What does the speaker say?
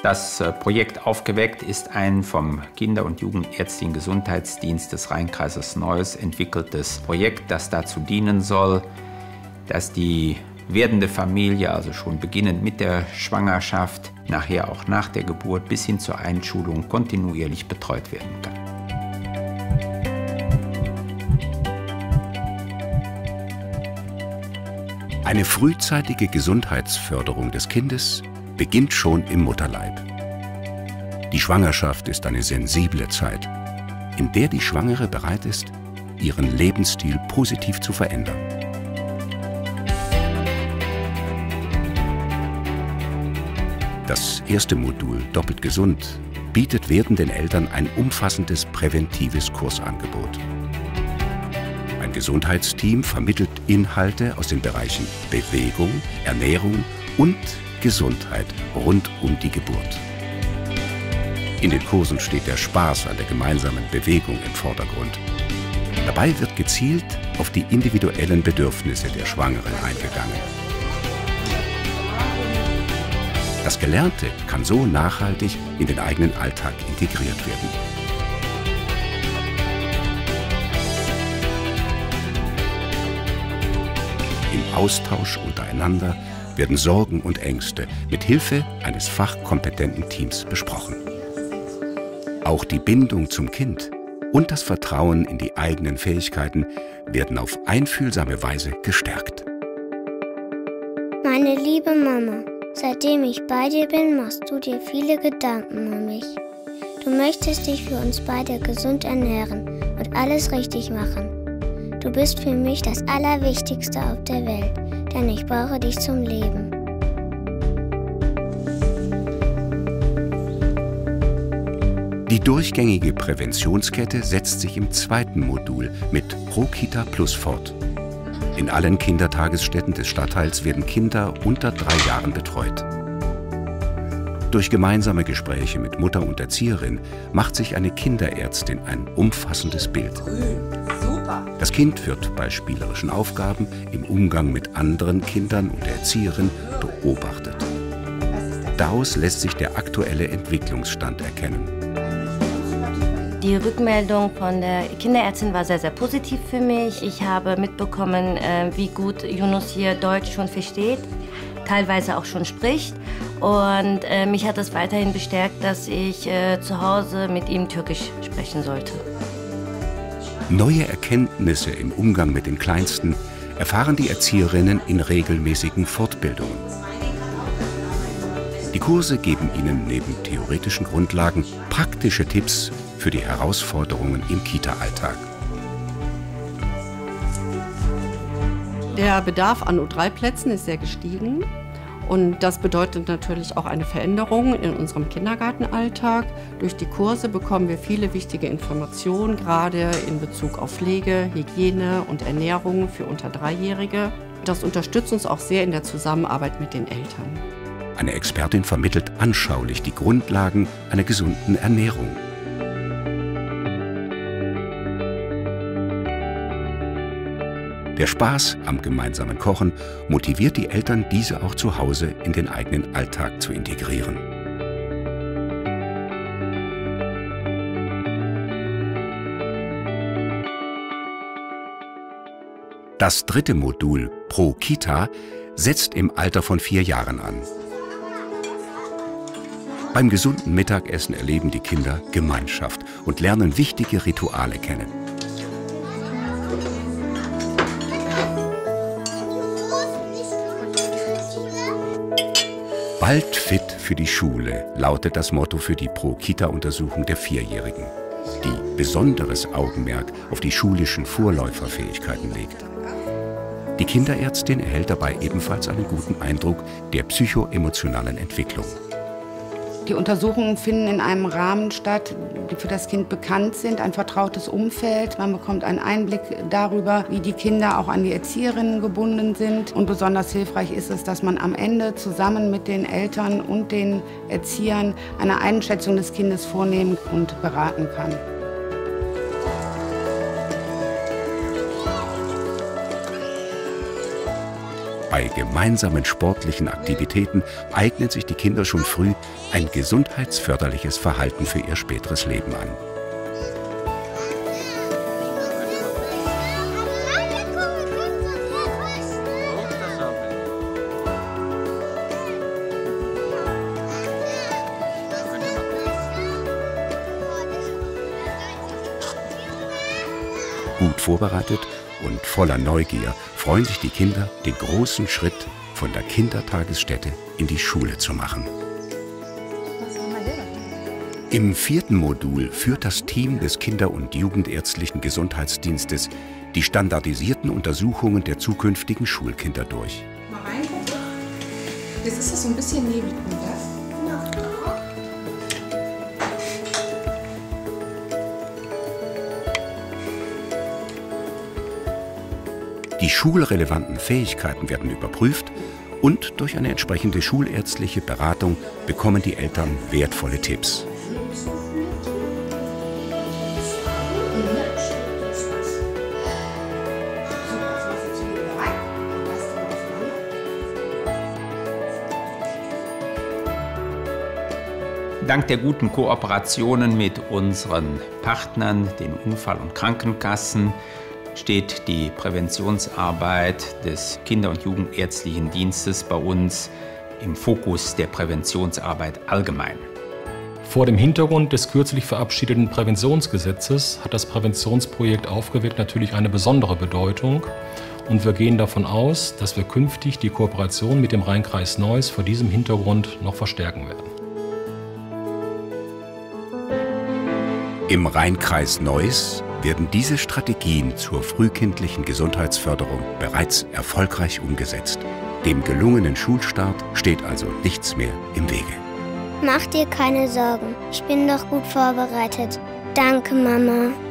Das Projekt Aufgeweckt ist ein vom Kinder- und Jugendärztlichen Gesundheitsdienst des Rheinkreises Neuss entwickeltes Projekt, das dazu dienen soll, dass die werdende Familie, also schon beginnend mit der Schwangerschaft, nachher auch nach der Geburt bis hin zur Einschulung kontinuierlich betreut werden kann. Eine frühzeitige Gesundheitsförderung des Kindes beginnt schon im Mutterleib. Die Schwangerschaft ist eine sensible Zeit, in der die Schwangere bereit ist, ihren Lebensstil positiv zu verändern. Das erste Modul Doppelt gesund bietet werdenden Eltern ein umfassendes präventives Kursangebot. Ein Gesundheitsteam vermittelt Inhalte aus den Bereichen Bewegung, Ernährung und Gesundheit rund um die Geburt. In den Kursen steht der Spaß an der gemeinsamen Bewegung im Vordergrund. Dabei wird gezielt auf die individuellen Bedürfnisse der Schwangeren eingegangen. Das Gelernte kann so nachhaltig in den eigenen Alltag integriert werden. Im Austausch untereinander werden Sorgen und Ängste mit Hilfe eines fachkompetenten Teams besprochen. Auch die Bindung zum Kind und das Vertrauen in die eigenen Fähigkeiten werden auf einfühlsame Weise gestärkt. Meine liebe Mama, seitdem ich bei dir bin, machst du dir viele Gedanken um mich. Du möchtest dich für uns beide gesund ernähren und alles richtig machen. Du bist für mich das Allerwichtigste auf der Welt, denn ich brauche dich zum Leben. Die durchgängige Präventionskette setzt sich im zweiten Modul mit ProKita Plus fort. In allen Kindertagesstätten des Stadtteils werden Kinder unter 3 Jahren betreut. Durch gemeinsame Gespräche mit Mutter und Erzieherin macht sich eine Kinderärztin ein umfassendes Bild. Das Kind wird bei spielerischen Aufgaben im Umgang mit anderen Kindern und der Erzieherin beobachtet. Daraus lässt sich der aktuelle Entwicklungsstand erkennen. Die Rückmeldung von der Kinderärztin war sehr, sehr positiv für mich. Ich habe mitbekommen, wie gut Yunus hier Deutsch schon versteht, teilweise auch schon spricht. Und mich hat es weiterhin bestärkt, dass ich zu Hause mit ihm Türkisch sprechen sollte. Neue Erkenntnisse im Umgang mit den Kleinsten erfahren die Erzieherinnen in regelmäßigen Fortbildungen. Die Kurse geben ihnen neben theoretischen Grundlagen praktische Tipps für die Herausforderungen im Kita-Alltag. Der Bedarf an U3-Plätzen ist sehr gestiegen. Und das bedeutet natürlich auch eine Veränderung in unserem Kindergartenalltag. Durch die Kurse bekommen wir viele wichtige Informationen, gerade in Bezug auf Pflege, Hygiene und Ernährung für unter 3-Jährige. Das unterstützt uns auch sehr in der Zusammenarbeit mit den Eltern. Eine Expertin vermittelt anschaulich die Grundlagen einer gesunden Ernährung. Der Spaß am gemeinsamen Kochen motiviert die Eltern, diese auch zu Hause in den eigenen Alltag zu integrieren. Das dritte Modul ProKita setzt im Alter von 4 Jahren an. Beim gesunden Mittagessen erleben die Kinder Gemeinschaft und lernen wichtige Rituale kennen. Bald fit für die Schule lautet das Motto für die ProKita-Untersuchung der 4-Jährigen, die besonderes Augenmerk auf die schulischen Vorläuferfähigkeiten legt. Die Kinderärztin erhält dabei ebenfalls einen guten Eindruck der psychoemotionalen Entwicklung. Die Untersuchungen finden in einem Rahmen statt, die für das Kind bekannt sind, ein vertrautes Umfeld. Man bekommt einen Einblick darüber, wie die Kinder auch an die Erzieherinnen gebunden sind. Und besonders hilfreich ist es, dass man am Ende zusammen mit den Eltern und den Erziehern eine Einschätzung des Kindes vornehmen und beraten kann. Bei gemeinsamen sportlichen Aktivitäten eignen sich die Kinder schon früh ein gesundheitsförderliches Verhalten für ihr späteres Leben an. Gut vorbereitet und voller Neugier freuen sich die Kinder, den großen Schritt von der Kindertagesstätte in die Schule zu machen. Im 4. Modul führt das Team des Kinder- und Jugendärztlichen Gesundheitsdienstes die standardisierten Untersuchungen der zukünftigen Schulkinder durch. Mal reingucken. Jetzt ist es so ein bisschen neblig, das? Die schulrelevanten Fähigkeiten werden überprüft und durch eine entsprechende schulärztliche Beratung bekommen die Eltern wertvolle Tipps. Dank der guten Kooperationen mit unseren Partnern, den Unfall- und Krankenkassen, steht die Präventionsarbeit des Kinder- und Jugendärztlichen Dienstes bei uns im Fokus der Präventionsarbeit allgemein. Vor dem Hintergrund des kürzlich verabschiedeten Präventionsgesetzes hat das Präventionsprojekt Aufgeweckt natürlich eine besondere Bedeutung. Und wir gehen davon aus, dass wir künftig die Kooperation mit dem Rhein-Kreis Neuss vor diesem Hintergrund noch verstärken werden. Im Rhein-Kreis Neuss werden diese Strategien zur frühkindlichen Gesundheitsförderung bereits erfolgreich umgesetzt. Dem gelungenen Schulstart steht also nichts mehr im Wege. Mach dir keine Sorgen, ich bin doch gut vorbereitet. Danke, Mama.